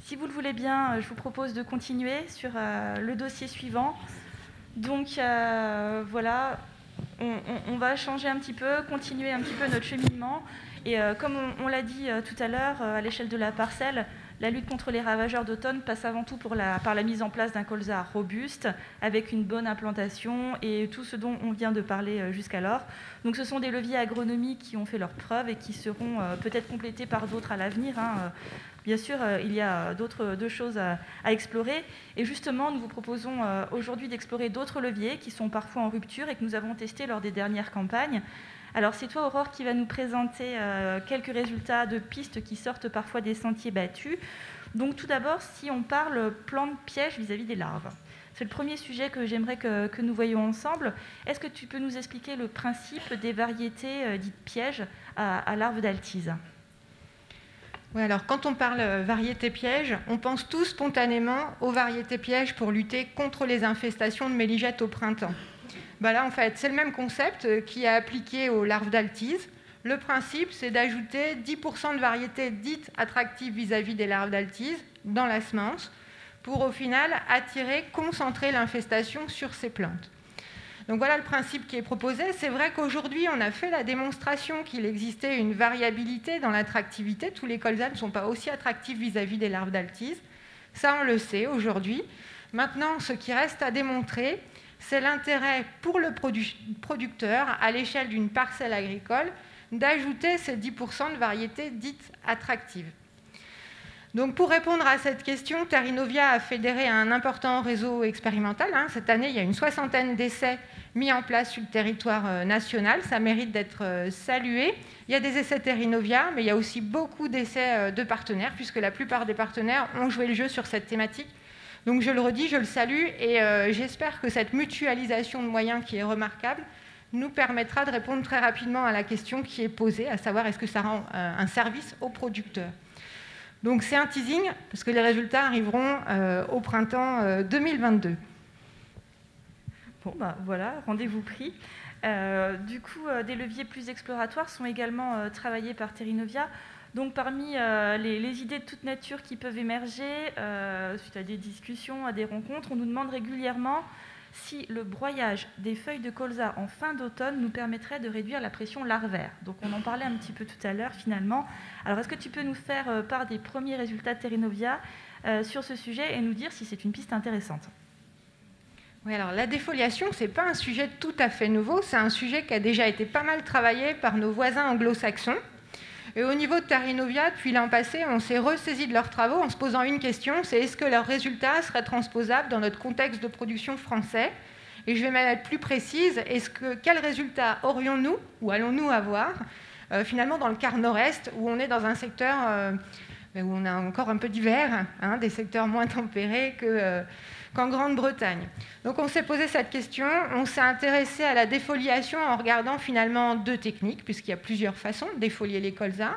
Si vous le voulez bien, je vous propose de continuer sur le dossier suivant. Donc voilà, on va changer un petit peu, continuer un petit peu notre cheminement. Et comme on l'a dit tout à l'heure, à l'échelle de la parcelle, la lutte contre les ravageurs d'automne passe avant tout par la mise en place d'un colza robuste, avec une bonne implantation et tout ce dont on vient de parler jusqu'alors. Donc ce sont des leviers agronomiques qui ont fait leurs preuves et qui seront peut-être complétés par d'autres à l'avenir. Bien sûr, il y a deux choses à explorer. Et justement, nous vous proposons aujourd'hui d'explorer d'autres leviers qui sont parfois en rupture et que nous avons testés lors des dernières campagnes. Alors, c'est toi, Aurore, qui va nous présenter quelques résultats de pistes qui sortent parfois des sentiers battus. Donc, tout d'abord, si on parle plan de piège vis-à-vis des larves. C'est le premier sujet que j'aimerais que nous voyions ensemble. Est-ce que tu peux nous expliquer le principe des variétés dites pièges à larves d'altise ? Oui, alors quand on parle variété piège, on pense tous spontanément aux variétés pièges pour lutter contre les infestations de méligettes au printemps. Là, en fait, c'est le même concept qui est appliqué aux larves d'altise. Le principe, c'est d'ajouter 10% de variétés dites attractives vis-à-vis des larves d'altise dans la semence pour, au final, concentrer l'infestation sur ces plantes. Donc voilà le principe qui est proposé. C'est vrai qu'aujourd'hui, on a fait la démonstration qu'il existait une variabilité dans l'attractivité. Tous les colzas ne sont pas aussi attractifs vis-à-vis des larves d'altise. Ça, on le sait aujourd'hui. Maintenant, ce qui reste à démontrer, c'est l'intérêt pour le producteur, à l'échelle d'une parcelle agricole, d'ajouter ces 10% de variétés dites attractives. Donc pour répondre à cette question, Terrinovia a fédéré un important réseau expérimental. Cette année, il y a une 60aine d'essais mis en place sur le territoire national. Ça mérite d'être salué. Il y a des essais Terrinovia, mais il y a aussi beaucoup d'essais de partenaires, puisque la plupart des partenaires ont joué le jeu sur cette thématique. Donc je le redis, je le salue, et j'espère que cette mutualisation de moyens qui est remarquable nous permettra de répondre très rapidement à la question qui est posée, à savoir est-ce que ça rend un service aux producteurs. Donc c'est un teasing, parce que les résultats arriveront au printemps 2022. Bon, voilà, rendez-vous pris. Du coup, des leviers plus exploratoires sont également travaillés par Terrinovia. Donc parmi les idées de toute nature qui peuvent émerger, suite à des discussions, à des rencontres, on nous demande régulièrement si le broyage des feuilles de colza en fin d'automne nous permettrait de réduire la pression larvaire. Donc on en parlait un petit peu tout à l'heure finalement. Alors est-ce que tu peux nous faire part des premiers résultats de Terrinovia sur ce sujet et nous dire si c'est une piste intéressante ? Oui, alors la défoliation, ce n'est pas un sujet tout à fait nouveau, c'est un sujet qui a déjà été pas mal travaillé par nos voisins anglo-saxons. Et au niveau de Terrinovia, depuis l'an passé, on s'est ressaisi de leurs travaux en se posant une question, c'est est-ce que leurs résultats seraient transposables dans notre contexte de production français ? Et je vais même être plus précise, quels résultats aurions-nous ou allons-nous avoir finalement dans le quart nord-est, où on est dans un secteur où on a encore un peu d'hiver, des secteurs moins tempérés qu'en Grande-Bretagne. Donc on s'est posé cette question, on s'est intéressé à la défoliation en regardant finalement deux techniques, puisqu'il y a plusieurs façons de défolier les colzas.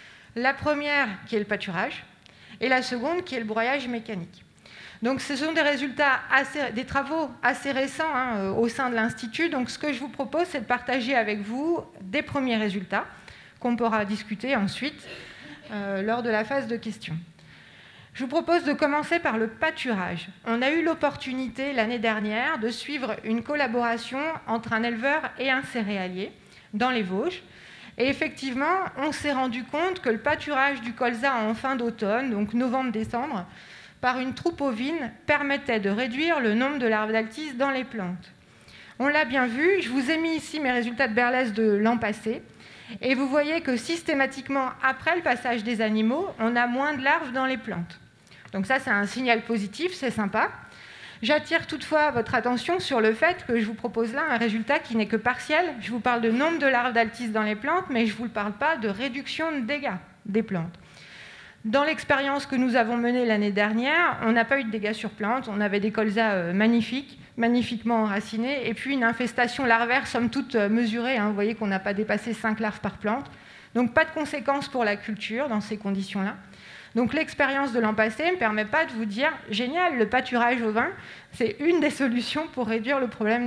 La première qui est le pâturage, et la seconde qui est le broyage mécanique. Donc ce sont des résultats, des travaux assez récents au sein de l'Institut. Donc ce que je vous propose, c'est de partager avec vous des premiers résultats qu'on pourra discuter ensuite lors de la phase de questions. Je vous propose de commencer par le pâturage. On a eu l'opportunité l'année dernière de suivre une collaboration entre un éleveur et un céréalier dans les Vosges. Et effectivement, on s'est rendu compte que le pâturage du colza en fin d'automne, donc novembre-décembre, par une troupe ovine, permettait de réduire le nombre de larves d'altise dans les plantes. On l'a bien vu, je vous ai mis ici mes résultats de Berlès de l'an passé. Et vous voyez que systématiquement, après le passage des animaux, on a moins de larves dans les plantes. Donc ça, c'est un signal positif, c'est sympa. J'attire toutefois votre attention sur le fait que je vous propose là un résultat qui n'est que partiel. Je vous parle de nombre de larves d'altise dans les plantes, mais je ne vous parle pas de réduction de dégâts des plantes. Dans l'expérience que nous avons menée l'année dernière, on n'a pas eu de dégâts sur plantes, on avait des colzas magnifiquement enracinés, et puis une infestation larvaire somme toute mesurée. Vous voyez qu'on n'a pas dépassé 5 larves par plante. Donc pas de conséquences pour la culture dans ces conditions-là. Donc l'expérience de l'an passé ne me permet pas de vous dire « Génial, le pâturage au vin, c'est une des solutions pour résoudre le problème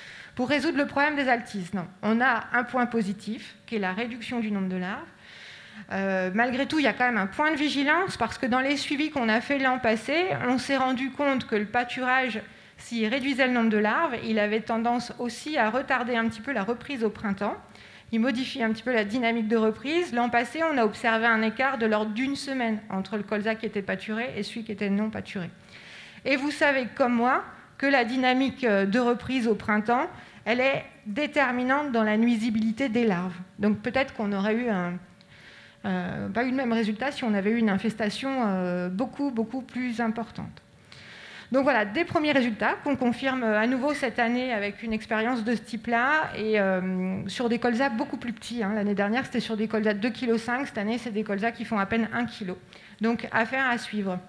des altises ». Non, on a un point positif, qui est la réduction du nombre de larves. Malgré tout, il y a quand même un point de vigilance parce que dans les suivis qu'on a fait l'an passé, on s'est rendu compte que le pâturage, s'il réduisait le nombre de larves, il avait tendance aussi à retarder un petit peu la reprise au printemps. Il modifie un petit peu la dynamique de reprise. L'an passé, on a observé un écart de l'ordre d'une semaine entre le colza qui était pâturé et celui qui était non pâturé. Et vous savez comme moi que la dynamique de reprise au printemps, elle est déterminante dans la nuisibilité des larves. Donc peut-être qu'on aurait eu pas eu le même résultat si on avait eu une infestation beaucoup plus importante. Donc voilà, des premiers résultats qu'on confirme à nouveau cette année avec une expérience de ce type-là et sur des colzas beaucoup plus petits. L'année dernière, c'était sur des colzas de 2,5 kg. Cette année, c'est des colzas qui font à peine 1 kg. Donc, affaire à suivre.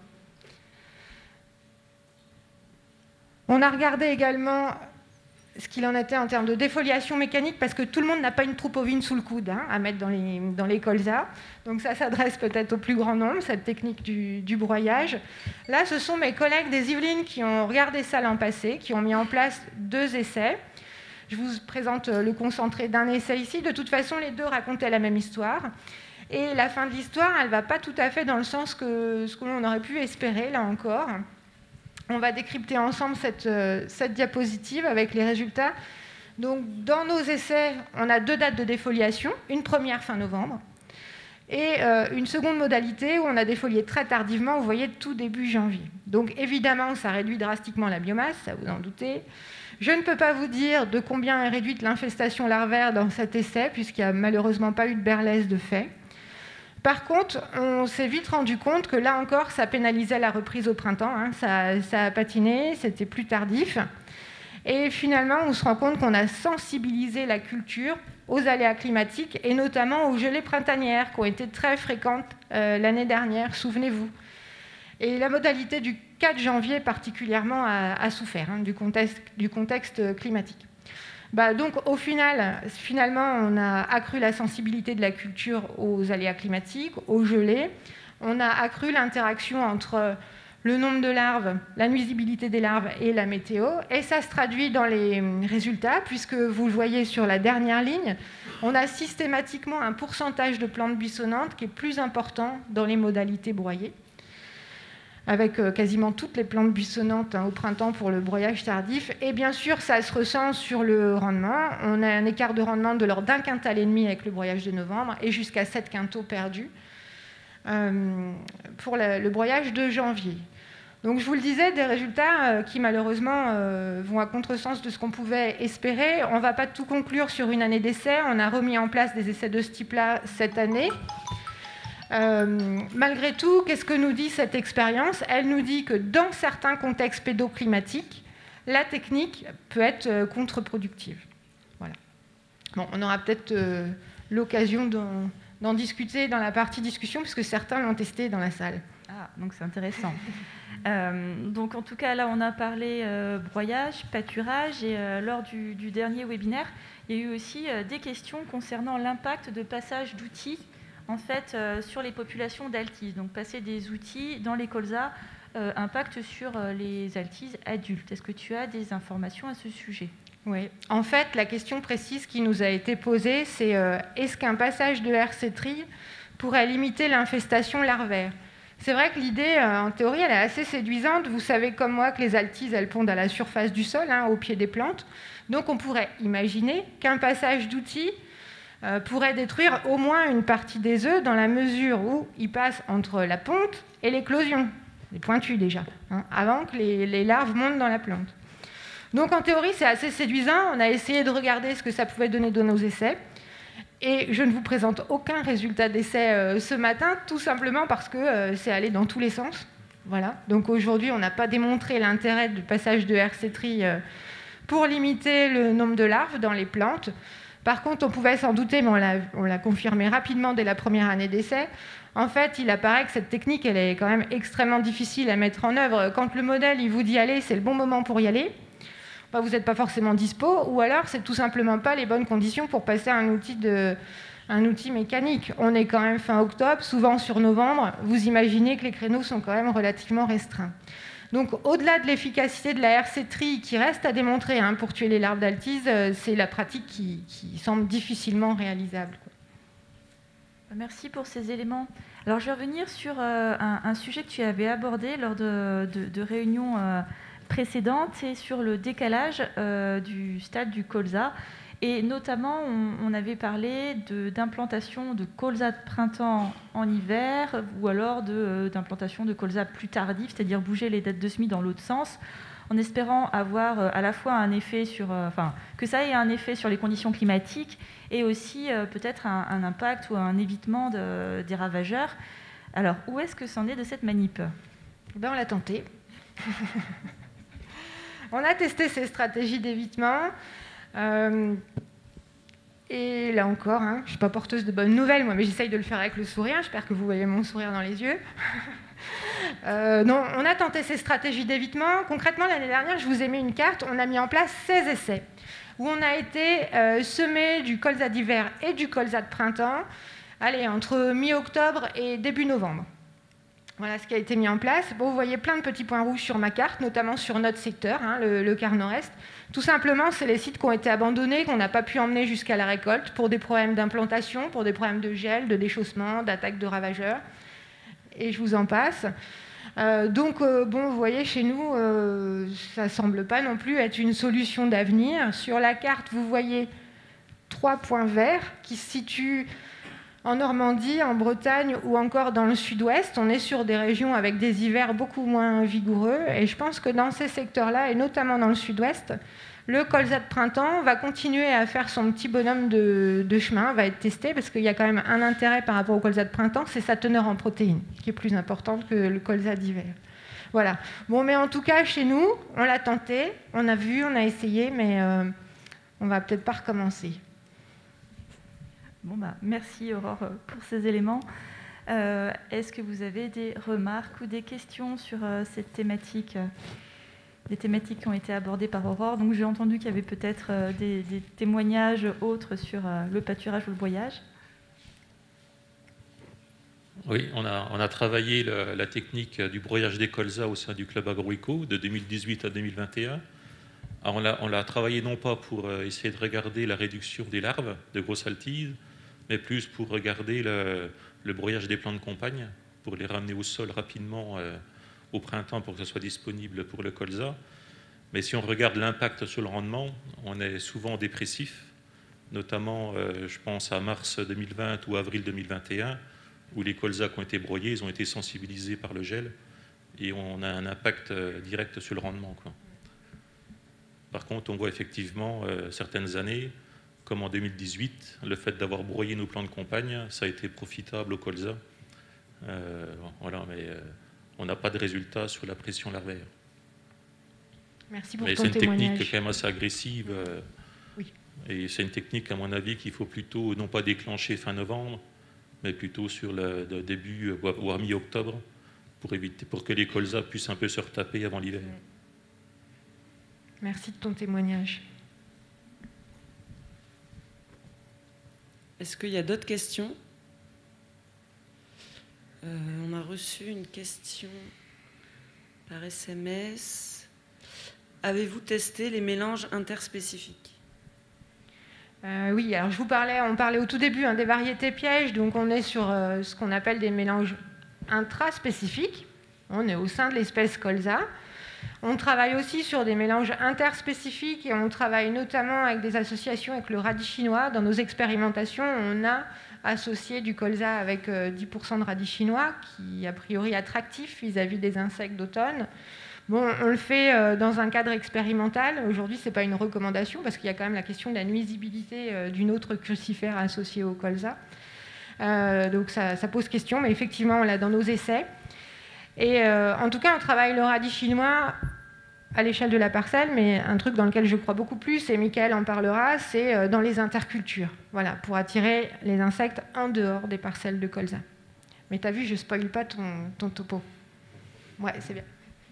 On a regardé également ce qu'il en était en termes de défoliation mécanique, parce que tout le monde n'a pas une troupe ovine sous le coude à mettre dans les colzas. Donc ça s'adresse peut-être au plus grand nombre, cette technique du broyage. Là, ce sont mes collègues des Yvelines qui ont regardé ça l'an passé, qui ont mis en place 2 essais. Je vous présente le concentré d'un essai ici. De toute façon, les deux racontaient la même histoire. Et la fin de l'histoire, elle ne va pas tout à fait dans le sens que ce que l'on aurait pu espérer, là encore. On va décrypter ensemble cette diapositive avec les résultats. Donc, dans nos essais, on a 2 dates de défoliation, une première fin novembre et une seconde modalité où on a défolié très tardivement, vous voyez, tout début janvier. Donc, évidemment, ça réduit drastiquement la biomasse, ça vous en doutez. Je ne peux pas vous dire de combien est réduite l'infestation larvaire dans cet essai, puisqu'il n'y a malheureusement pas eu de berlès de fait. Par contre, on s'est vite rendu compte que là encore, ça pénalisait la reprise au printemps. Ça a patiné, c'était plus tardif. Et finalement, on se rend compte qu'on a sensibilisé la culture aux aléas climatiques et notamment aux gelées printanières qui ont été très fréquentes l'année dernière, souvenez-vous. Et la modalité du 4 janvier particulièrement a souffert du contexte climatique. Donc au finalement, on a accru la sensibilité de la culture aux aléas climatiques, aux gelées. On a accru l'interaction entre le nombre de larves, la nuisibilité des larves et la météo. Et ça se traduit dans les résultats, puisque vous le voyez sur la dernière ligne, on a systématiquement un pourcentage de plantes buissonnantes qui est plus important dans les modalités broyées, avec quasiment toutes les plantes buissonnantes au printemps pour le broyage tardif. Et bien sûr, ça se ressent sur le rendement. On a un écart de rendement de l'ordre d'1,5 quintal avec le broyage de novembre et jusqu'à 7 quintaux perdus pour le broyage de janvier. Donc je vous le disais, des résultats qui malheureusement vont à contresens de ce qu'on pouvait espérer. On ne va pas tout conclure sur une année d'essai. On a remis en place des essais de ce type-là cette année. Malgré tout, qu'est-ce que nous dit cette expérience? Elle nous dit que dans certains contextes pédoclimatiques, la technique peut être contre-productive. Voilà. Bon, on aura peut-être l'occasion d'en discuter dans la partie discussion, puisque certains l'ont testé dans la salle. Ah, donc c'est intéressant. Donc en tout cas, là, on a parlé broyage, pâturage, et lors du dernier webinaire, il y a eu aussi des questions concernant l'impact de passage d'outils en fait, sur les populations d'altises. Donc, passer des outils dans les colzas impacte sur les altises adultes. Est-ce que tu as des informations à ce sujet? Oui. En fait, la question précise qui nous a été posée, c'est est-ce qu'un passage de RC tri pourrait limiter l'infestation larvaire? C'est vrai que l'idée, en théorie, elle est assez séduisante. Vous savez comme moi que les altises, elles pondent à la surface du sol, au pied des plantes. Donc, on pourrait imaginer qu'un passage d'outils pourrait détruire au moins une partie des œufs dans la mesure où ils passent entre la ponte et l'éclosion, les pointus déjà, avant que les larves montent dans la plante. Donc en théorie, c'est assez séduisant. On a essayé de regarder ce que ça pouvait donner dans nos essais. Et je ne vous présente aucun résultat d'essai ce matin, tout simplement parce que c'est allé dans tous les sens. Voilà. Donc aujourd'hui, on n'a pas démontré l'intérêt du passage de RC tri pour limiter le nombre de larves dans les plantes. Par contre, on pouvait s'en douter, mais on l'a confirmé rapidement dès la première année d'essai. En fait, il apparaît que cette technique, elle est quand même extrêmement difficile à mettre en œuvre. Quand le modèle il vous dit « allez, c'est le bon moment pour y aller », vous n'êtes pas forcément dispo, ou alors c'est tout simplement pas les bonnes conditions pour passer à un outil mécanique. On est quand même fin octobre, souvent sur novembre. Vous imaginez que les créneaux sont quand même relativement restreints. Donc, au-delà de l'efficacité de la RC tri qui reste à démontrer pour tuer les larves d'altise, c'est la pratique qui semble difficilement réalisable. Merci pour ces éléments. Alors, je vais revenir sur un sujet que tu avais abordé lors de réunions précédentes, c'est sur le décalage du stade du colza. Et notamment, on avait parlé d'implantation de colza de printemps en hiver, ou alors d'implantation de colza plus tardif, c'est-à-dire bouger les dates de semis dans l'autre sens, en espérant avoir à la fois un effet que ça ait un effet sur les conditions climatiques et aussi peut-être un impact ou un évitement des ravageurs. Alors, où est-ce que c'en est de cette manip ? On l'a tenté. On a testé ces stratégies d'évitement. Et là encore, je ne suis pas porteuse de bonnes nouvelles, moi, mais j'essaye de le faire avec le sourire. J'espère que vous voyez mon sourire dans les yeux. Non, on a tenté ces stratégies d'évitement. Concrètement, l'année dernière, je vous ai mis une carte. On a mis en place 16 essais où on a été semé du colza d'hiver et du colza de printemps, entre mi-octobre et début novembre. Voilà ce qui a été mis en place. Bon, vous voyez plein de petits points rouges sur ma carte, notamment sur notre secteur, le quart nord-est. Tout simplement, c'est les sites qui ont été abandonnés, qu'on n'a pas pu emmener jusqu'à la récolte pour des problèmes d'implantation, pour des problèmes de gel, de déchaussement, d'attaque de ravageurs. Et je vous en passe. Vous voyez, chez nous, ça ne semble pas non plus être une solution d'avenir. Sur la carte, vous voyez 3 points verts qui se situent en Normandie, en Bretagne ou encore dans le sud-ouest. On est sur des régions avec des hivers beaucoup moins vigoureux. Et je pense que dans ces secteurs-là, et notamment dans le sud-ouest, le colza de printemps va continuer à faire son petit bonhomme de chemin, va être testé, parce qu'il y a quand même un intérêt par rapport au colza de printemps, c'est sa teneur en protéines, qui est plus importante que le colza d'hiver. Voilà. Bon, mais en tout cas, chez nous, on l'a tenté, on a vu, on a essayé, mais on va peut-être pas recommencer. Bon, merci Aurore pour ces éléments. Est-ce que vous avez des remarques ou des questions sur cette thématique, des thématiques qui ont été abordées par Aurore? Donc j'ai entendu qu'il y avait peut-être des témoignages autres sur le pâturage ou le broyage. Oui, on a travaillé la technique du broyage des colzas au sein du club agroéco de 2018 à 2021. Alors on l'a travaillé non pas pour essayer de regarder la réduction des larves de grosses altises, mais plus pour regarder le broyage des plants de compagne, pour les ramener au sol rapidement au printemps pour que ce soit disponible pour le colza. Mais si on regarde l'impact sur le rendement, on est souvent dépressif, notamment je pense à mars 2020 ou avril 2021, où les colzas qui ont été broyés, ils ont été sensibilisés par le gel, et on a un impact direct sur le rendement, quoi. Par contre, on voit effectivement certaines années, comme en 2018, le fait d'avoir broyé nos plants de compagne, ça a été profitable au colza. Mais on n'a pas de résultat sur la pression larvaire. Merci pour ton témoignage. C'est une technique quand même assez agressive. Oui. Et c'est une technique, à mon avis, qu'il faut plutôt non pas déclencher fin novembre, mais plutôt sur le début, voire mi-octobre, pour que les colzas puissent un peu se retaper avant l'hiver. Merci de ton témoignage. Est-ce qu'il y a d'autres questions ? On a reçu une question par SMS. Avez-vous testé les mélanges interspécifiques ? Oui, alors on parlait au tout début des variétés pièges, donc on est sur ce qu'on appelle des mélanges intraspécifiques. On est au sein de l'espèce colza. On travaille aussi sur des mélanges interspécifiques et on travaille notamment avec des associations avec le radis chinois. Dans nos expérimentations, on a associé du colza avec 10% de radis chinois, qui est a priori attractif vis-à-vis des insectes d'automne. Bon, on le fait dans un cadre expérimental. Aujourd'hui, ce n'est pas une recommandation parce qu'il y a quand même la question de la nuisibilité d'une autre crucifère associée au colza. Donc ça pose question, mais effectivement, on l'a dans nos essais. Et en tout cas, on travaille le radis chinois à l'échelle de la parcelle, mais un truc dans lequel je crois beaucoup plus, et Michael en parlera, c'est dans les intercultures, voilà, pour attirer les insectes en dehors des parcelles de colza. Mais tu as vu, je ne spoile pas ton topo. Ouais, c'est bien.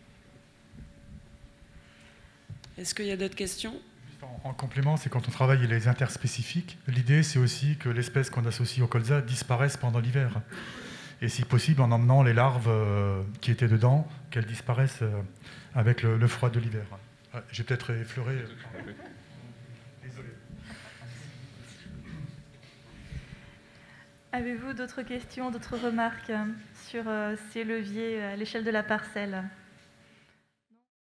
Est-ce qu'il y a d'autres questions ? En complément, c'est quand on travaille les interspécifiques, l'idée c'est aussi que l'espèce qu'on associe au colza disparaisse pendant l'hiver. Et si possible, en emmenant les larves qui étaient dedans, qu'elles disparaissent avec le froid de l'hiver. J'ai peut-être effleuré... Désolé. Avez-vous d'autres questions, d'autres remarques sur ces leviers à l'échelle de la parcelle ?